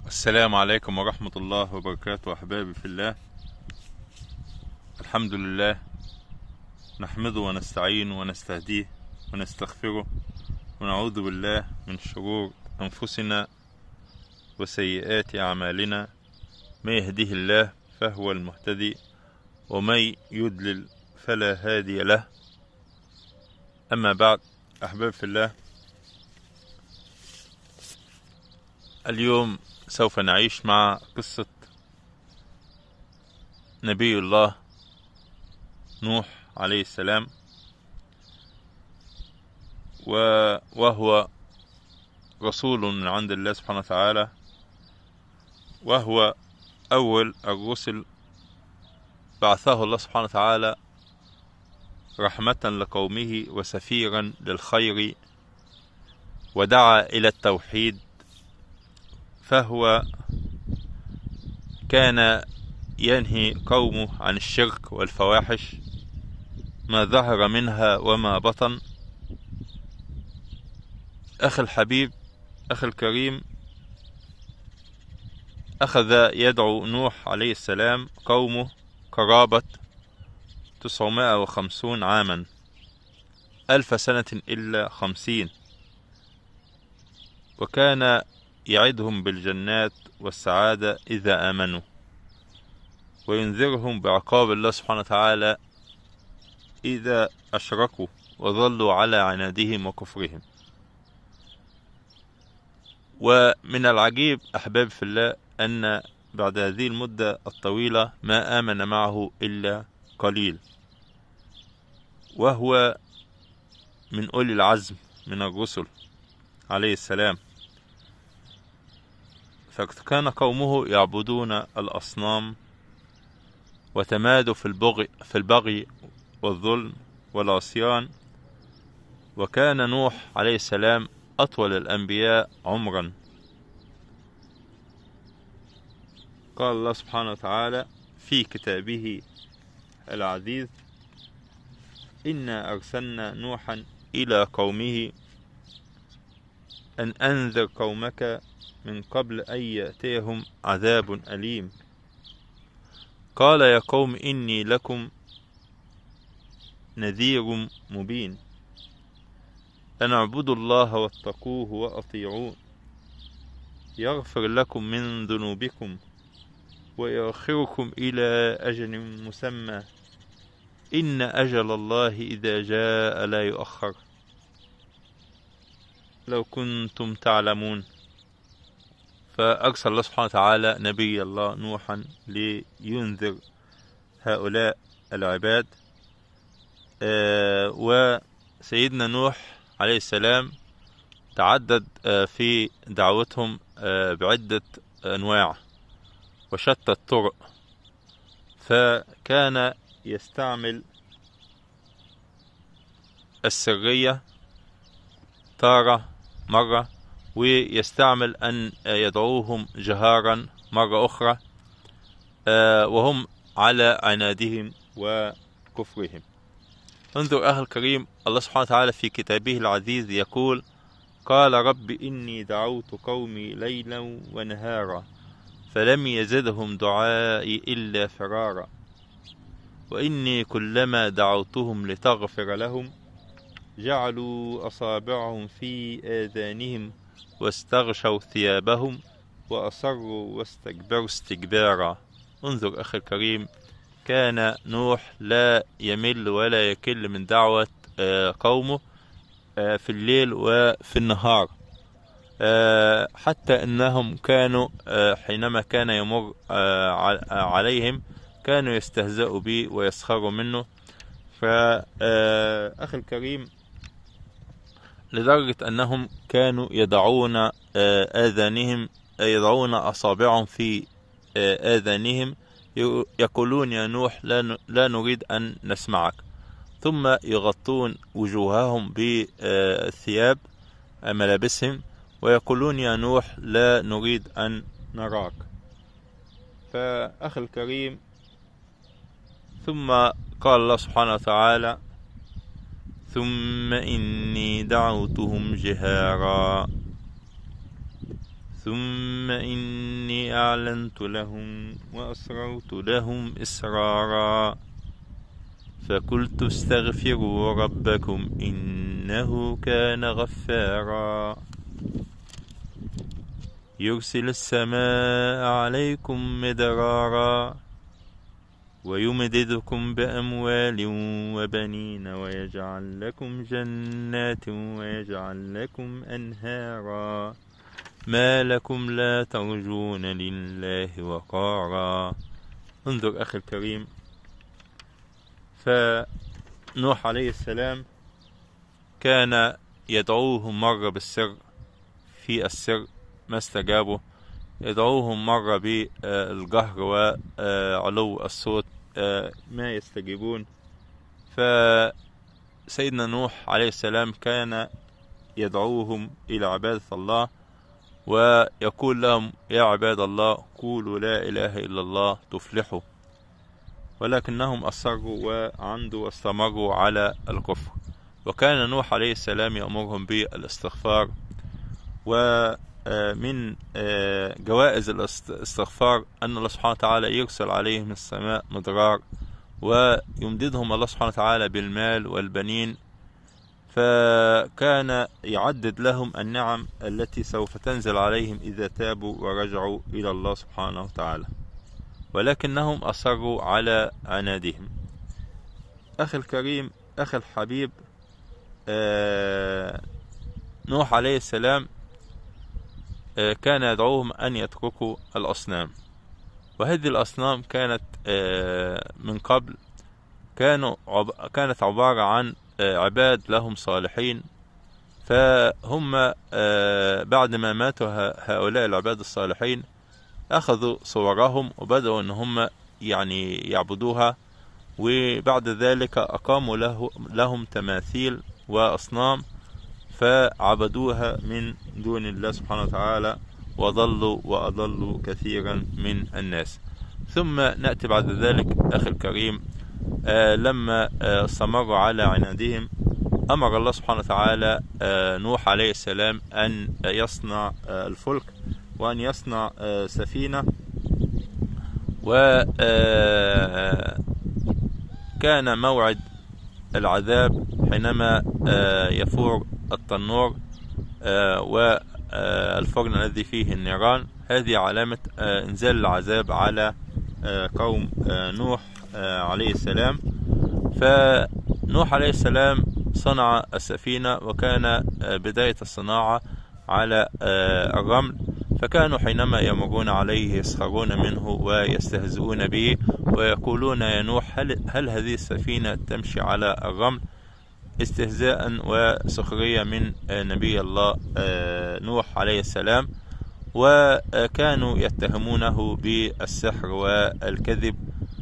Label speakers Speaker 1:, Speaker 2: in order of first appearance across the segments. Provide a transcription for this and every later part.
Speaker 1: السلام عليكم ورحمة الله وبركاته أحبابي في الله. الحمد لله، نحمده ونستعينه ونستهديه ونستغفره ونعوذ بالله من شرور أنفسنا وسيئات أعمالنا. من يهده الله فهو المهتدي ومن يضلل فلا هادي له. أما بعد، أحبابي في الله، اليوم سوف نعيش مع قصة نبي الله نوح عليه السلام، وهو رسول من عند الله سبحانه وتعالى، وهو أول الرسل بعثه الله سبحانه وتعالى رحمة لقومه وسفيرا للخير، ودعا إلى التوحيد. فهو كان ينهي قومه عن الشرك والفواحش ما ظهر منها وما بطن. أخي الحبيب، أخي الكريم، أخذ يدعو نوح عليه السلام قومه قرابة 950 عاما، 1000 سنة إلا 50، وكان يعدهم بالجنات والسعادة إذا آمنوا، وينذرهم بعقاب الله سبحانه وتعالى إذا أشركوا وظلوا على عنادهم وكفرهم. ومن العجيب أحباب في الله أن بعد هذه المدة الطويلة ما آمن معه إلا قليل، وهو من أولي العزم من الرسل عليه السلام. فكان قومه يعبدون الأصنام وتمادوا في البغي والظلم والعصيان. وكان نوح عليه السلام أطول الأنبياء عمرا. قال الله سبحانه وتعالى في كتابه العزيز: إنا أرسلنا نوحا إلى قومه أن أنذر قومك من قبل أن يأتيهم عذاب أليم. قال يا قوم إني لكم نذير مبين، أن اعبدوا الله واتقوه وأطيعون يغفر لكم من ذنوبكم ويؤخركم إلى أجل مسمى، إن أجل الله إذا جاء لا يؤخر، لو كنتم تعلمون. فأرسل الله سبحانه وتعالى نبي الله نوحا لينذر هؤلاء العباد. وسيدنا نوح عليه السلام تعدد في دعوتهم بعدة أنواع وشتى الطرق. فكان يستعمل السرية تارة مرة، ويستعمل أن يدعوهم جهارا مرة أخرى، وهم على عنادهم وكفرهم. انظر أخي الكريم، الله سبحانه وتعالى في كتابه العزيز يقول: قال رب إني دعوت قومي ليلا ونهارا فلم يزدهم دعائي إلا فرارا، وإني كلما دعوتهم لتغفر لهم جعلوا أصابعهم في آذانهم واستغشوا ثيابهم وأصروا واستكبروا استكبارا. انظر أخي الكريم، كان نوح لا يمل ولا يكل من دعوة قومه في الليل وفي النهار، حتى أنهم كانوا حينما كان يمر عليهم كانوا يستهزئوا به ويسخروا منه. فأخي الكريم، لدرجة أنهم كانوا يضعون يضعون أصابعهم في آذانهم، يقولون يا نوح لا نريد أن نسمعك، ثم يغطون وجوههم بالثياب ملابسهم ويقولون يا نوح لا نريد أن نراك. فأخي الكريم، ثم قال الله سبحانه وتعالى: ثم إني دعوتهم جهارا ثم إني أعلنت لهم وأسررت لهم إسرارا فقلت استغفروا ربكم إنه كان غفارا يرسل السماء عليكم مدرارا ويمددكم بأموال وبنين ويجعل لكم جنات ويجعل لكم أنهارا ما لكم لا ترجون لله وقارا. انظر أخي الكريم، فنوح عليه السلام كان يدعوهم مرة بالسر في السر ما استجابوا، يدعوهم مرة بالجهر وعلو الصوت ما يستجيبون. فسيدنا نوح عليه السلام كان يدعوهم إلى عبادة الله ويقول لهم يا عباد الله قولوا لا إله إلا الله تفلحوا، ولكنهم أصروا وعندوا واستمروا على الكفر. وكان نوح عليه السلام يأمرهم بالاستغفار، ومن جوائز الاستغفار أن الله سبحانه وتعالى يرسل عليهم السماء مدرار ويمددهم الله سبحانه وتعالى بالمال والبنين، فكان يعدد لهم النعم التي سوف تنزل عليهم إذا تابوا ورجعوا إلى الله سبحانه وتعالى، ولكنهم أصروا على عنادهم. أخي الكريم، أخي الحبيب، نوح عليه السلام كان يدعوهم أن يتركوا الأصنام، وهذه الأصنام كانت من قبل كانت عبارة عن عباد لهم صالحين، فهم بعد ما ماتوا هؤلاء العباد الصالحين أخذوا صورهم وبدأوا أن هم يعني يعبدوها، وبعد ذلك أقاموا لهم تماثيل وأصنام فعبدوها من دون الله سبحانه وتعالى وضلوا وأضلوا كثيرا من الناس. ثم نأتي بعد ذلك أخي الكريم، لما استمروا على عنادهم أمر الله سبحانه وتعالى نوح عليه السلام أن يصنع الفلك وأن يصنع سفينة. وكان موعد العذاب حينما يفور التنور والفرن الذي فيه النيران، هذه علامة انزال العذاب على قوم نوح عليه السلام. فنوح عليه السلام صنع السفينة، وكان بداية الصناعة على الرمل، فكانوا حينما يمرون عليه يسخرون منه ويستهزئون به ويقولون يا نوح هل هذه السفينة تمشي على الرمل، استهزاء وسخرية من نبي الله نوح عليه السلام. وكانوا يتهمونه بالسحر والكذب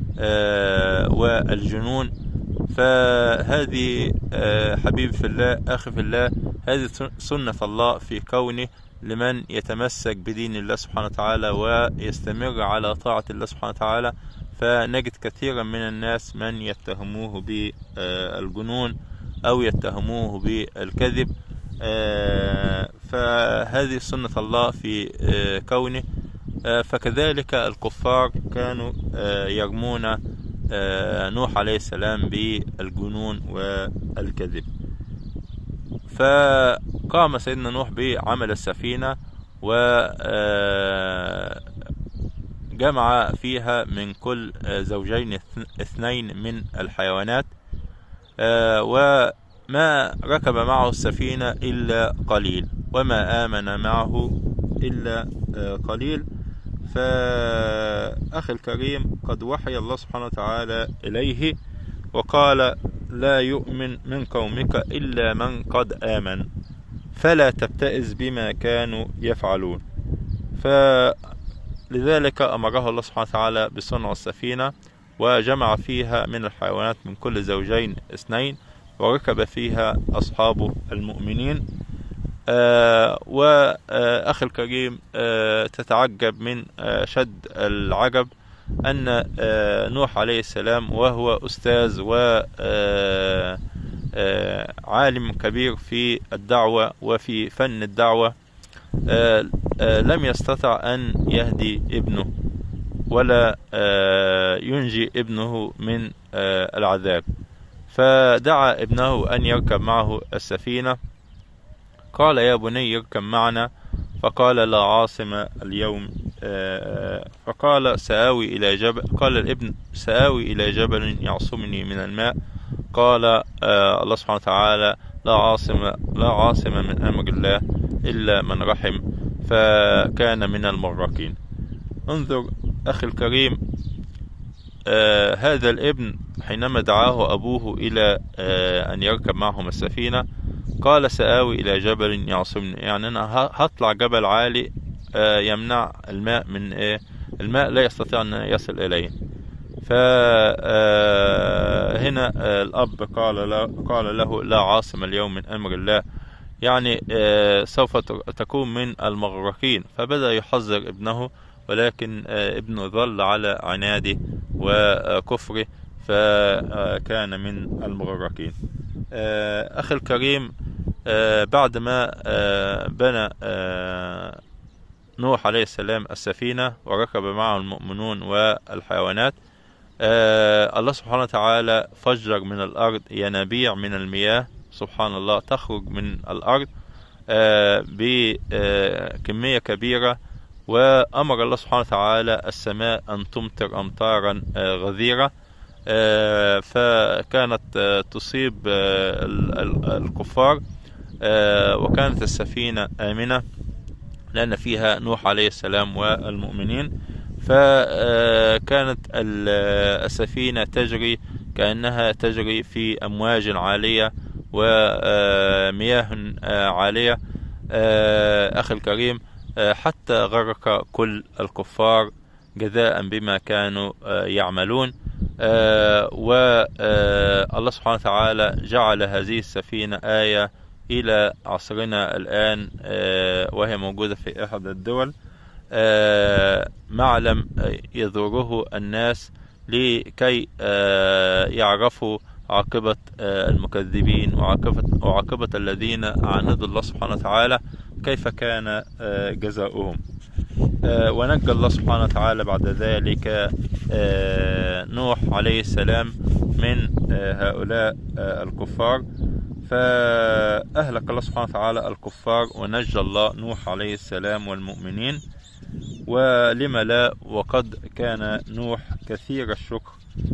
Speaker 1: والجنون. فهذه حبيب في الله، أخي في الله، هذه سنة الله في كونه لمن يتمسك بدين الله سبحانه وتعالى ويستمر على طاعة الله سبحانه وتعالى، فنجد كثيرا من الناس من يتهموه بالجنون أو يتهموه بالكذب. فهذه سنة الله في كونه. فكذلك الكفار كانوا يرمون نوح عليه السلام بالجنون والكذب. فقام سيدنا نوح بعمل السفينة وجمع فيها من كل زوجين 2 من الحيوانات، وما ركب معه السفينة إلا قليل وما آمن معه إلا قليل. فأخي الكريم، قد وحي الله سبحانه وتعالى إليه وقال لا يؤمن من قومك إلا من قد آمن فلا تبتئس بما كانوا يفعلون. فلذلك أمره الله سبحانه وتعالى بصنع السفينة، وجمع فيها من الحيوانات من كل زوجين 2، وركب فيها أصحاب المؤمنين. وأخي الكريم، تتعجب من شد العجب أن نوح عليه السلام وهو أستاذ وعالم كبير في الدعوة وفي فن الدعوة، لم يستطع أن يهدي ابنه ولا ينجي ابنه من العذاب، فدعا ابنه أن يركب معه السفينة. قال: يا بني اركب معنا. فقال: لا عاصم اليوم. فقال: سآوي إلى جبل. قال الابن: سآوي إلى جبل يعصمني من الماء. قال الله سبحانه وتعالى: لا عاصم من أمر الله إلا من رحم، فكان من المغرقين. انظر أخي الكريم، هذا الابن حينما دعاه أبوه إلى أن يركب معهم السفينة قال: سآوي إلى جبل يعصمني، يعني أنا هطلع جبل عالي يمنع الماء من الماء لا يستطيع أن يصل إليه. فهنا الأب قال له: لا عاصم اليوم من أمر الله، يعني سوف تكون من المغرقين. فبدأ يحذر ابنه، ولكن ابنه ظل على عناده وكفره، فكان من المغرقين. أخي الكريم، بعدما بنى نوح عليه السلام السفينة وركب معه المؤمنون والحيوانات، الله سبحانه وتعالى فجر من الأرض ينابيع من المياه، سبحان الله، تخرج من الأرض بكمية كبيرة. وأمر الله سبحانه وتعالى السماء أن تمطر أمطارا غزيرة، فكانت تصيب الكفار، وكانت السفينة آمنة لأن فيها نوح عليه السلام والمؤمنين. فكانت السفينة تجري كأنها تجري في أمواج عالية ومياه عالية أخي الكريم، حتى غرق كل الكفار جزاء بما كانوا يعملون. والله سبحانه وتعالى جعل هذه السفينة آية إلى عصرنا الآن، وهي موجودة في أحد الدول، معلم يزوره الناس لكي يعرفوا عاقبة المكذبين وعاقبة الذين عاندوا الله سبحانه وتعالى كيف كان جزاؤهم. ونجى الله سبحانه وتعالى بعد ذلك نوح عليه السلام من هؤلاء الكفار، فأهلك الله سبحانه وتعالى الكفار ونجى الله نوح عليه السلام والمؤمنين. ولم لا، وقد كان نوح كثير الشكر،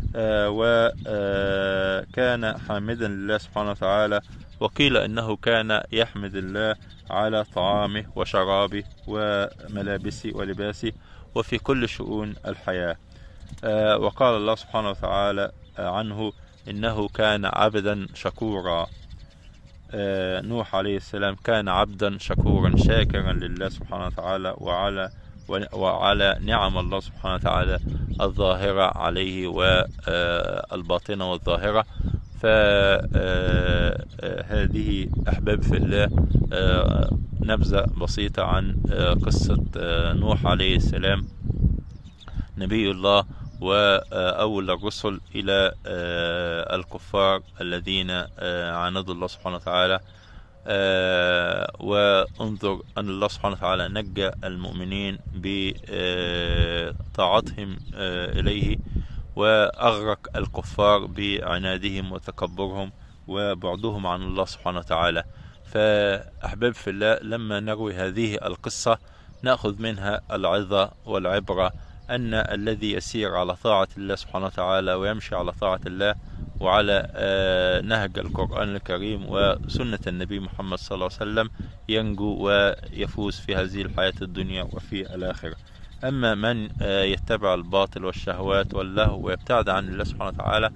Speaker 1: وكان حامدا لله سبحانه وتعالى، وقيل إنه كان يحمد الله على طعامه وشرابه وملابسه ولباسه وفي كل شؤون الحياة. وقال الله سبحانه وتعالى عنه إنه كان عبدا شكورا. نوح عليه السلام كان عبدا شكورا شاكرا لله سبحانه وتعالى وعلى نعم الله سبحانه وتعالى الظاهرة عليه والباطنة والظاهرة. فهذه أحباب في الله نبذة بسيطة عن قصة نوح عليه السلام، نبي الله وأول الرسل إلى الكفار الذين عاندوا الله سبحانه وتعالى. وانظر أن الله سبحانه وتعالى نجى المؤمنين بطاعتهم إليه، وأغرق الكفار بعنادهم وتكبرهم وبعدهم عن الله سبحانه وتعالى. فأحباب في الله، لما نروي هذه القصة نأخذ منها العظة والعبرة أن الذي يسير على طاعة الله سبحانه وتعالى ويمشي على طاعة الله وعلى نهج القرآن الكريم وسنة النبي محمد صلى الله عليه وسلم ينجو ويفوز في هذه الحياة الدنيا وفي الآخرة. أما من يتبع الباطل والشهوات واللهو ويبتعد عن الله سبحانه وتعالى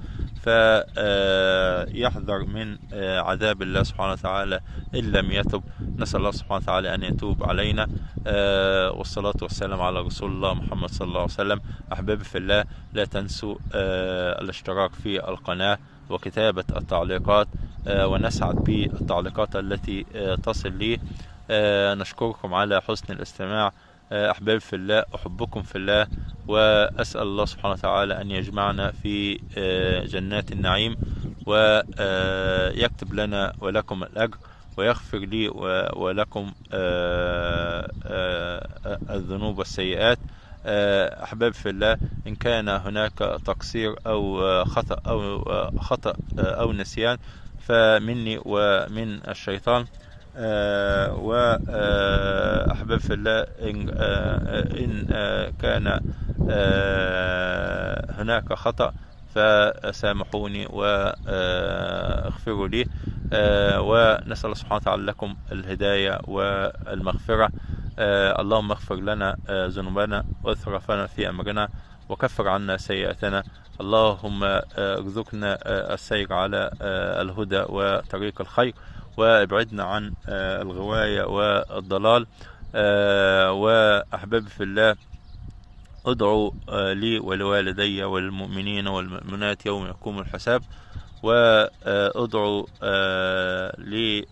Speaker 1: فيحذر من عذاب الله سبحانه وتعالى إن لم يتب. نسأل الله سبحانه وتعالى أن يتوب علينا، والصلاة والسلام على رسول الله محمد صلى الله عليه وسلم. أحبابي في الله، لا تنسوا الاشتراك في القناة وكتابة التعليقات، ونسعد بالتعليقات التي تصل لي. نشكركم على حسن الاستماع. أحباب في الله، أحبكم في الله، وأسأل الله سبحانه وتعالى أن يجمعنا في جنات النعيم ويكتب لنا ولكم الأجر. ويغفر لي ولكم الذنوب والسيئات. أحباب في الله، إن كان هناك تقصير أو خطأ أو نسيان فمني ومن الشيطان. وأحباب في الله، إن كان هناك خطأ فسامحوني واغفروا لي. ونسأل الله سبحانه وتعالى لكم الهداية والمغفرة. اللهم اغفر لنا ذنوبنا واسرافنا في أمرنا وكفر عنا سيئاتنا. اللهم ارزقنا السير على الهدى وطريق الخير، وابعدنا عن الغواية والضلال. وأحبابي في الله، ادعوا لي ولوالدي والمؤمنين والمؤمنات يوم يقوم الحساب، وادعوا لي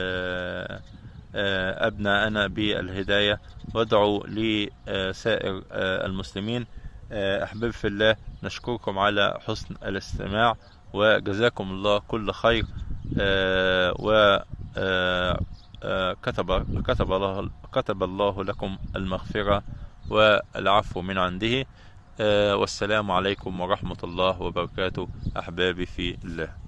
Speaker 1: أبناءنا بالهداية، وادعوا لسائر المسلمين. أحبابي في الله، نشكركم على حسن الاستماع، وجزاكم الله كل خير. كتب الله لكم المغفرة والعفو من عنده. والسلام عليكم ورحمة الله وبركاته، أحبابي في الله.